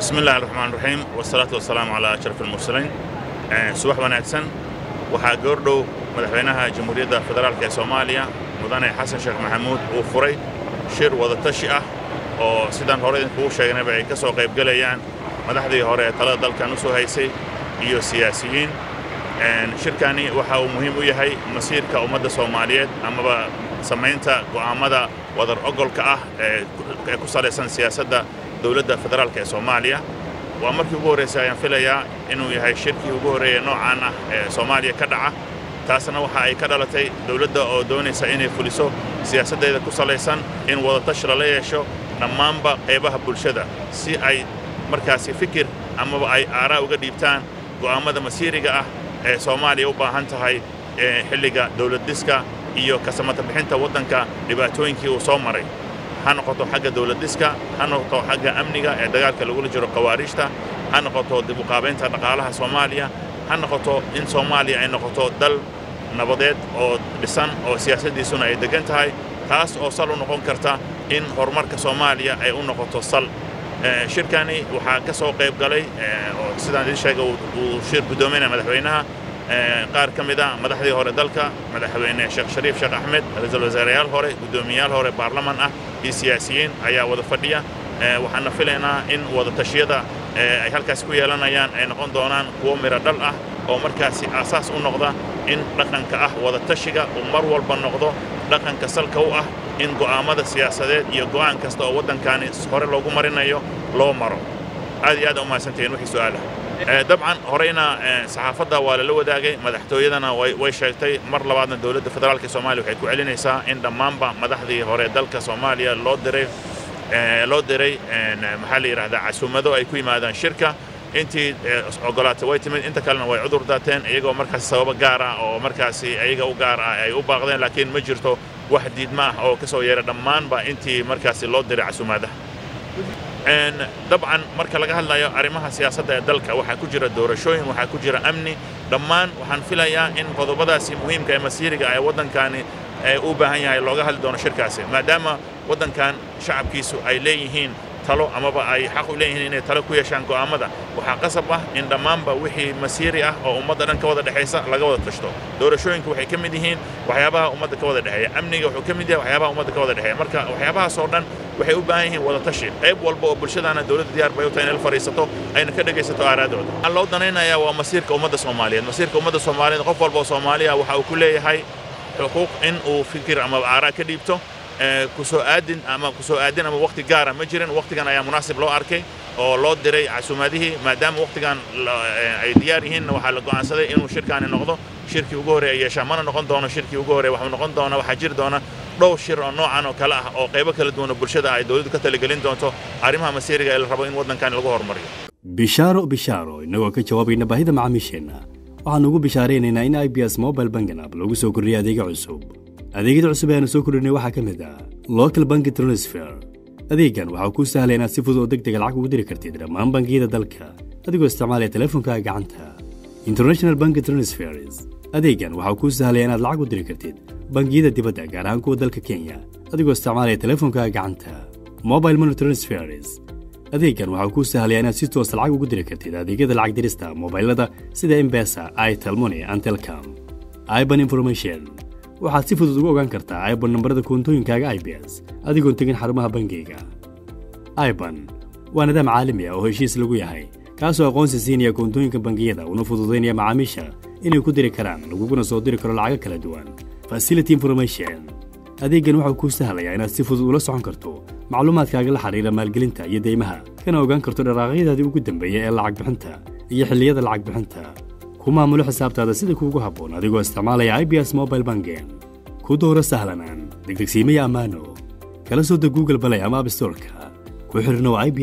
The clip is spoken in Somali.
بسم الله الرحمن الرحيم والصلاة والسلام على أشرف المرسلين. subax wanaagsan waxaa goordhow madaxweynaha Jamhuuriyadda Federaalka ee Soomaaliya mudane Xasan Sheekh Maxamuud uu furay shir wada tashi ah oo sidaan hore idinku sheegnay ay ka soo qayb galayaan madaxdii hore ee talada dalkan u soo haysay iyo siyaasiyiin. shirkani waxa uu muhiim u yahay masiirka ummadda Soomaaliyeed amaba samaynta go'aamada wadar ogolka ah ee ku saleysan siyaasadda dawladda federaalka ee Soomaaliya. waa markii ugu horeysay ayaan filayaa inuu yahay shirkii ugu horeeyay noocan ah ee Soomaaliya ka dhaca taasna waxa ay ka dhalatay dawladda oo doonaysa inay fuliso siyaasadeeda ku saleysan in wada tashi la yeesho dhammaanba qaybaha bulshada si ay markaasi fikir amaba ay aaraa uga dhiibtaan go'aamada masiiriga ah ee Soomaaliya u baahan tahay xilliga dawlad dhiska iyo ka samata bixinta waddanka dhibaatooyinkii uu soo maray. ha noqoto xagga dawlad dhiska ha noqoto xagga amniga ee dagaalka lagu jiro qawaariijta ha noqoto dib u qaabaynta dhaqaalaha Soomaaliya ha noqoto in Soomaaliya ay noqoto dal nabadeed oo dhisan oo siyaasadiisuna ay degan tahay taas oo sal u noqon karta in horumarka Soomaaliya ay u noqoto sal. shirkani waxa ka soo qayb galay oo sidaan idin sheegay uu shir gudoominaya madaxweynaha qaar ka mid ah madaxdii hore dalka madaxweyne Sheekh Shariif Sheekh Axmed ra'iisul wasaarayaal hore gudoomiyaal hore baarlamaan ah iyo siyaasiyiin ayaa wada fadhiya. waxaan filaynaa in wada tashiyada ay halkaas ku yeelanayaan ay noqon doonaan kuwo miro dhal ah oo markaasi asaas u noqda in dhaqanka ah wada tashiga uu mar walba noqdo dhaqanka salka u ah in go'aamada siyaasadeed iyo go'aan kasta oo waddankani hore loogu marinayo loo maro. aad iyo aad u mahadsantihiin wixii su'aalaha. dabcan horeyna saxaafadda waa la wadaagay madaxtooyadana way sheegtay mar labaadna dawladda federaalka Soomaaliya waxay ku celinaysaa in dhammaanba madaxdii hore dalka Soomaaliya loo diray maxaa la yiraahdaa casuumado ay ku yimaadaan shirka intii ogolaatay way timid inta kalena way cudur daateen iyagoo markaas sabab gaar ah oo markaas iyaga u gaar ah ay u baaqdeen laakiin ma jirto wax diidma ah oo ka soo yeeray dhammaanba intii markaas loo diray casuumadaha. dabcan marka laga hadlayo arrimaha siyaasadda ee dalka waxa ku jira doorashooyin waxa ku jira amni dhammaan waxaan filayaa in qodobadaasi muhiimka ee masiiriga ay waddankani u baahan yahay looga hadli doono shirkaasi maadaama waddankan shacabkiisu ay leeyihiin talo amaba ay xaq u leeyihiin inay talo ku yeeshaan go'aamada waxa qasab ah in dhammaanba wixii masiiri ah oo ummadda dhan ka wada dhaxaysa laga wada tashto. doorashooyinku waxay ka mid yihiin waxyaabaha ummadda ka wada dhaxeeya amniga wuxuu ka mid yahay waxyaabaha ummadda ka wada dhaxeeya marka waxyaabahaas oo dhan waxay u baahan yihiin wada tashi qayb walba oo bulshadana dawladda diyaar bay u tahay inay la fariisato ayna ka dhagaysato aaraadooda. waxaa loo danaynayaa waa masiirka ummadda Soomaaliyeed qof walba oo Soomaaliya waxa uu ku leeyahay xuquuq in uu fikir ama aaraa ka dhiibto ku soo aadin ama waqti gaar ah ma jirin waqtigan ayaa munaasib loo arkay oo loo diray casuumadihii maadaama waqtigan ay diyaar yihiin waxa la go'aansaday inuu shirkani noqdo shirkii ugu horeeyay yeesha mana noqon doono shirkii ugu horeeyay waxa noqon doona waxa jiri doona dhowr shir oo noocan oo kala ah oo qaybo kala duwan bulshada ay dawladdu ka talagelin doonto arrimaha masiiriga ee la rabo in waddankan lagu horumariyo. bishaaro inagoo ka jawaabayna baahida macaamiisheena waxaan ugu bishaareynaa in IBS Mobile Banking App lagu soo kordhiyay adeegyo cusub. adeegyada cusub ee aan soo kordhinay waxaa ka mid ah Local Bank Transfer. adeegan waxa uu sahlay inaad si fudud oo degdeg lacag ugu diri kartid dhammaan bangiyada dalka adigoo isticmaalaya taleefankaaga gacanta. International Bank Transfers. adeegan waxa uu sahlay inaad lacag u diri kartid bangiyada dibadda gaar ahaan kuwa dalka Kenya adigoo isticmaalaya taleefankaaga gacanta. Mobile Money Transfers. adeegan waxa uu sahlay inaad si toos lacag ugu diri kartid adeegyada lacag dirista mobilada sida M-Pesa, Airtel Money, and Telcom. IBAN Information. waxaad si fudud ugu ogaan kartaa IBAN nambarada koontooyinkaaga IBS adigoon tegin xarumaha bangiga. IBAN waa nidaam caalami ah oo heshiis lagu yahay kaasoo aqoonsi siinaya koontooyinka bangiyada una fududeynaya macaamiisha inay ku diri karaan laguna soo diri karo lacago kala duwan. Facility Information. adeegan waxa uu kuu sahlayaa inaad si fudud ula socon karto macluumaadkaaga la xiriira maalgelinta iyo deymaha kana ogaan karto dhaqaaqyadaadii ugu dambeeyay ee lacag bixinta iyo xilliyada lacag bixinta. ku maamulo xisaabtaada sida kuugu habboon adigoo isticmaalaya IBS Mobile Banking. ku dooro sahlanaan degdegsiimaya ammaano kala soo deg Google Play ama App Store-ka ku xirnow IBS